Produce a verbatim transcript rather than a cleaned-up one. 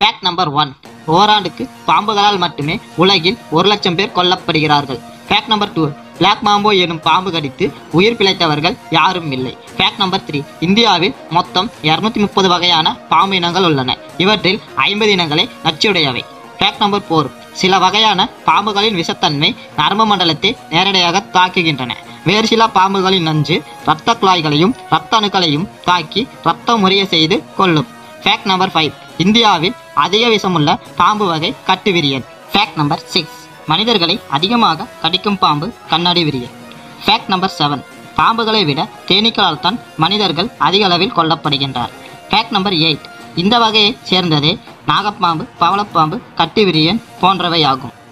Fact number one, ஓராண்டுக்கு பாம்புகளால் மட்டுமே உலகில் ஒரு லட்சம் பேர் கொல்லப்படுகிறார்கள். Fact number two, black mamba எனும் பாம்பு கடித்து உயிர் பிழைத்தவர்கள் யாரும் இல்லை. ஃபேக்ட் நம்பர் த்ரீ, இந்தியாவில் மொத்தம் இருநூத்தி முப்பது வகையான பாம்பு இனங்கள் உள்ளன. இவற்றில் ஐம்பது இனங்களே நச்சுடையவை. ஃபேக்ட் நம்பர் ஃபோர், சில வகையான பாம்புகளின் விஷத்தன்மை நரம்பு மண்டலத்தை நேரடியாக தாக்குகின்றன. வேறு சில பாம்புகளின் நஞ்சு இரத்த குழாய்களையும் இரத்த அணுக்களையும் தாக்கி இரத்த முறிய செய்து கொள்ளும். ஃபேக்ட் நம்பர் ஃபைவ், இந்தியாவில் அதிக விஷமுள்ள பாம்பு வகை கட்டுவிரியன். ஃபேக்ட் நம்பர் சிக்ஸ், மனிதர்களை அதிகமாக கடிக்கும் பாம்பு கண்ணாடி விரியன். ஃபேக்ட் நம்பர் செவன், பாம்புகளை விட தேனீக்களால் தான் மனிதர்கள் அதிக அளவில் கொல்லப்படுகின்றனர். ஃபேக்ட் நம்பர் எயிட், இந்த வகையை சேர்ந்ததே நாகப்பாம்பு, பவளப்பாம்பு, கட்டுவிரியன் போன்றவை ஆகும்.